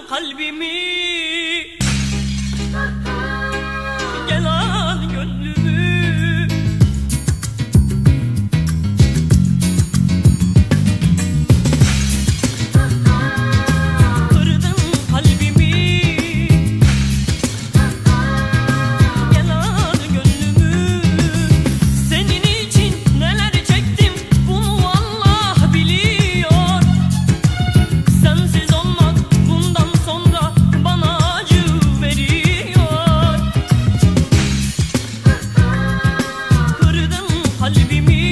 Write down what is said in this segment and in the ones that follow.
kalbimi, gel al gönlümü. Kırdın kalbimi, gel al gönlümü. Senin için neler çektim bunu Allah biliyor. Sensiz olmak bundan sonra bana acı veriyor. Kırdın kalbimi,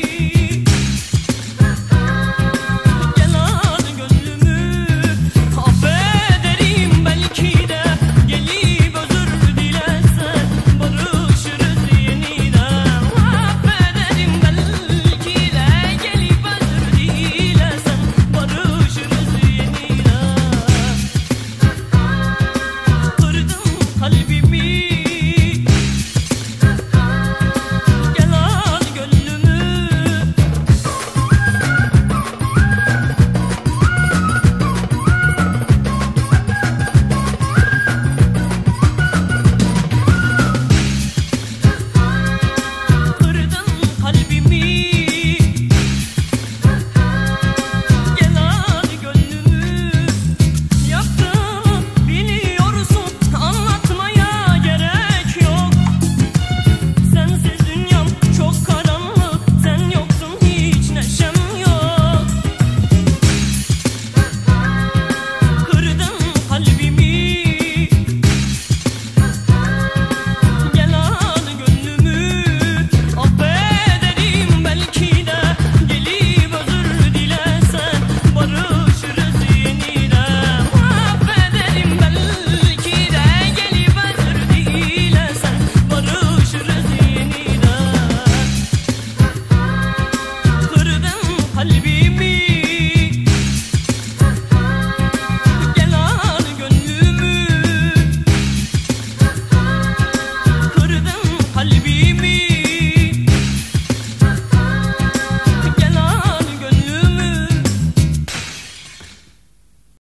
gel al gönlümü. Affederim belki de, gelip özür dilesen barışırız yeniden. Affederim belki de, gelip özür dilesen barışırız yeniden. Kırdın kalbimi, gel al gönlümü. Kırdın kalbimi, gel al gönlümü. Yaptığını biliyorsun, anlatmaya gerek yok. Sensiz dünyam çok karanlık, sen yoksun hiç neşem yok. Kırdın kalbimi, gel al gönlümü. Affederim belki de, gelip özür dilesen barışırız yeniden. Affederim belki de, gelip özür dilesen barışırız yeniden. Kırdın kalbimi, gel al gönlümü. Kırdın kalbimi.